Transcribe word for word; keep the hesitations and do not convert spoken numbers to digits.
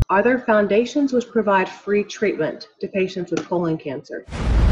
Are there foundations which provide free treatment to patients with colon cancer?